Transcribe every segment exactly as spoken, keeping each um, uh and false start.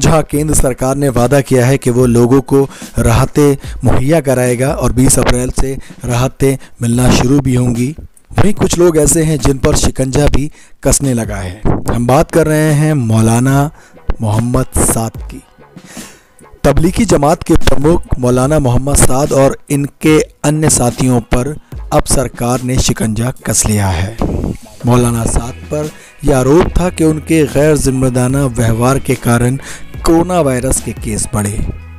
जहां केंद्र सरकार ने वादा किया है कि वो लोगों को राहतें मुहैया कराएगा और बीस अप्रैल से राहतें मिलना शुरू भी होंगी, वहीं कुछ लोग ऐसे हैं जिन पर शिकंजा भी कसने लगा है। हम बात कर रहे हैं मौलाना मोहम्मद साद की। तबलीगी जमात के प्रमुख मौलाना मोहम्मद साद और इनके अन्य साथियों पर अब सरकार ने शिकंजा कस लिया है। मौलाना साद पर यह आरोप था कि उनके गैर जिम्मेदाराना व्यवहार के कारण कोरोना वायरस के केस बढ़े।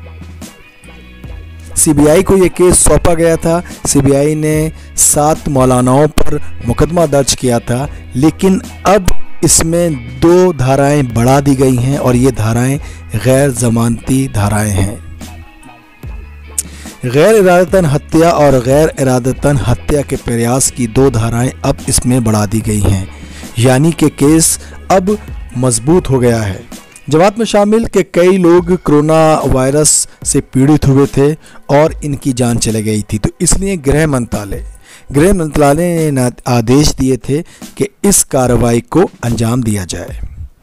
सीबीआई को यह केस सौंपा गया था। सीबीआई ने सात मौलानाओं पर मुकदमा दर्ज किया था, लेकिन अब इसमें दो धाराएं बढ़ा दी गई हैं और ये धाराएं गैर जमानती धाराएं हैं। गैर इरादतन हत्या और गैर इरादतन हत्या के प्रयास की दो धाराएं अब इसमें बढ़ा दी गई हैं, यानी कि केस अब मजबूत हो गया है। जमात में शामिल के कई लोग कोरोना वायरस से पीड़ित हुए थे और इनकी जान चली गई थी, तो इसलिए गृह मंत्रालय गृह मंत्रालय ने आदेश दिए थे कि इस कार्रवाई को अंजाम दिया जाए।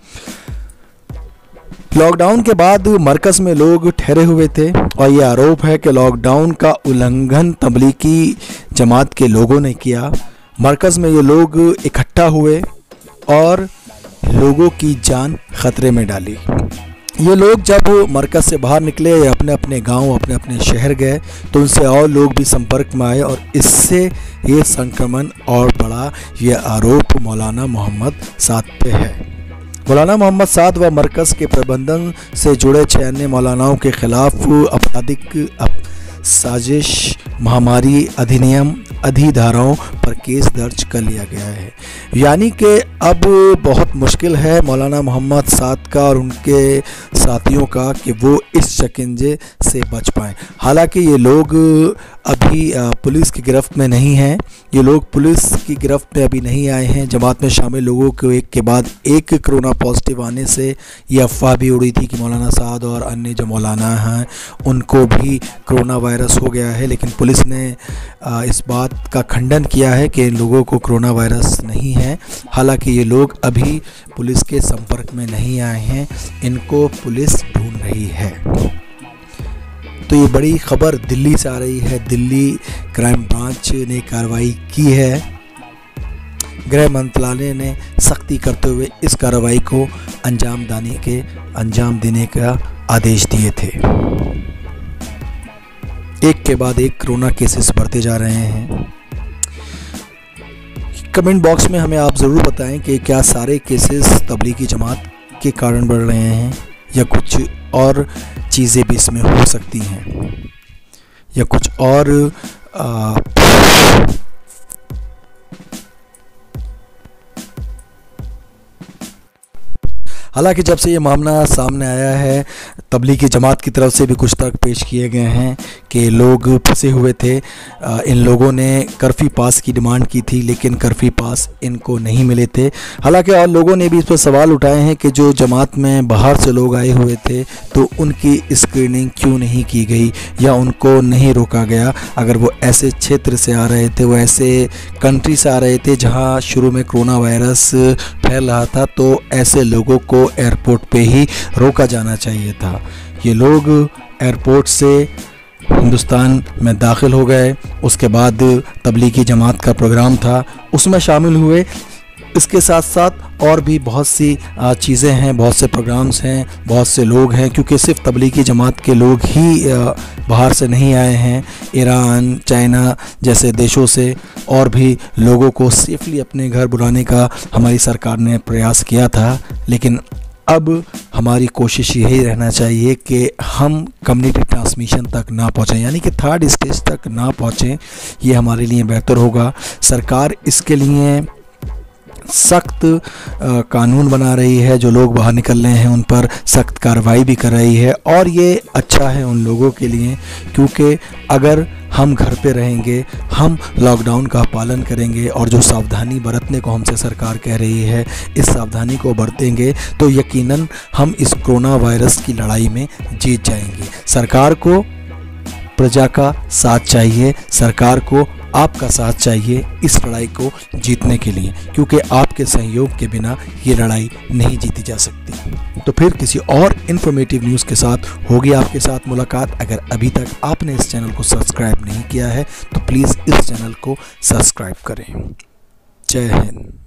लॉकडाउन के बाद मरकज में लोग ठहरे हुए थे और ये आरोप है कि लॉकडाउन का उल्लंघन तबलीगी जमात के लोगों ने किया। मरकज में ये लोग इकट्ठा हुए और लोगों की जान खतरे में डाली। ये लोग जब मरकज़ से बाहर निकले या अपने अपने गांव अपने अपने शहर गए तो उनसे और लोग भी संपर्क में आए और इससे ये संक्रमण और बढ़ा। ये आरोप मौलाना मोहम्मद साद पे है। मौलाना मोहम्मद साद व मरकज़ के प्रबंधन से जुड़े छह अन्य मौलानाओं के खिलाफ आपराधिक साजिश महामारी अधिनियम अधिधाराओं पर केस दर्ज कर लिया गया है। यानी कि अब बहुत मुश्किल है मौलाना मोहम्मद साद का और उनके साथियों का कि वो इस शिकंजे से बच पाएँ। हालांकि ये लोग अभी पुलिस की गिरफ्त में नहीं हैं, ये लोग पुलिस की गिरफ्त में अभी नहीं आए हैं। जमात में शामिल लोगों को एक के बाद एक कोरोना पॉजिटिव आने से ये अफवाह भी उड़ी थी कि मौलाना साद और अन्य जो मौलाना हैं उनको भी कोरोना वायरस हो गया है, लेकिन पुलिस ने इस बात का खंडन किया है कि इन लोगों को कोरोना वायरस नहीं है। हालांकि ये लोग अभी पुलिस के संपर्क में नहीं आए हैं, इनको पुलिस ढूंढ रही है। तो ये बड़ी खबर दिल्ली से आ रही है। दिल्ली क्राइम ब्रांच ने कार्रवाई की है। गृह मंत्रालय ने सख्ती करते हुए इस कार्रवाई को अंजाम देने के अंजाम देने का आदेश दिए थे। एक के बाद एक कोरोना केसेस बढ़ते जा रहे हैं। कमेंट बॉक्स में हमें आप ज़रूर बताएं कि क्या सारे केसेस तबलीगी जमात के कारण बढ़ रहे हैं या कुछ और चीज़ें भी इसमें हो सकती हैं या कुछ और आ, हालांकि जब से ये मामला सामने आया है तबलीगी जमात की तरफ से भी कुछ तर्क पेश किए गए हैं कि लोग फंसे हुए थे। इन लोगों ने कर्फ्यू पास की डिमांड की थी, लेकिन कर्फ्यू पास इनको नहीं मिले थे। हालांकि और लोगों ने भी इस पर सवाल उठाए हैं कि जो जमात में बाहर से लोग आए हुए थे तो उनकी स्क्रीनिंग क्यों नहीं की गई या उनको नहीं रोका गया। अगर वो ऐसे क्षेत्र से आ रहे थे, वो ऐसे कंट्री से आ रहे थे जहाँ शुरू में कोरोना वायरस फैल रहा था, तो ऐसे लोगों को एयरपोर्ट पे ही रोका जाना चाहिए था। ये लोग एयरपोर्ट से हिंदुस्तान में दाखिल हो गए, उसके बाद तबलीगी जमात का प्रोग्राम था उसमें शामिल हुए। इसके साथ साथ और भी बहुत सी चीज़ें हैं, बहुत से प्रोग्राम्स हैं, बहुत से लोग हैं, क्योंकि सिर्फ तबलीगी जमात के लोग ही बाहर से नहीं आए हैं। ईरान, चाइना जैसे देशों से और भी लोगों को सेफली अपने घर बुलाने का हमारी सरकार ने प्रयास किया था। लेकिन अब हमारी कोशिश यही रहना चाहिए कि हम कम्युनिटी ट्रांसमिशन तक ना पहुँचें, यानी कि थर्ड स्टेज तक ना पहुँचें। ये हमारे लिए बेहतर होगा। सरकार इसके लिए सख्त कानून बना रही है, जो लोग बाहर निकल रहे हैं उन पर सख्त कार्रवाई भी कर रही है और ये अच्छा है उन लोगों के लिए, क्योंकि अगर हम घर पे रहेंगे, हम लॉकडाउन का पालन करेंगे और जो सावधानी बरतने को हमसे सरकार कह रही है इस सावधानी को बरतेंगे तो यकीनन हम इस कोरोना वायरस की लड़ाई में जीत जाएंगे। सरकार को प्रजा का साथ चाहिए, सरकार को आपका साथ चाहिए इस लड़ाई को जीतने के लिए, क्योंकि आपके सहयोग के बिना ये लड़ाई नहीं जीती जा सकती। तो फिर किसी और इन्फॉर्मेटिव न्यूज़ के साथ होगी आपके साथ मुलाकात। अगर अभी तक आपने इस चैनल को सब्सक्राइब नहीं किया है तो प्लीज़ इस चैनल को सब्सक्राइब करें। जय हिंद।